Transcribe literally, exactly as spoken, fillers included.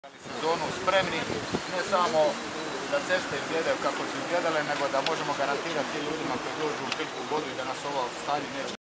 Sezonu spremni, ne samo da ceste izgledaju kako su izgledale, nego da možemo garantirati ljudima koji dođu u pitku vodu i da nas ovo stanje neće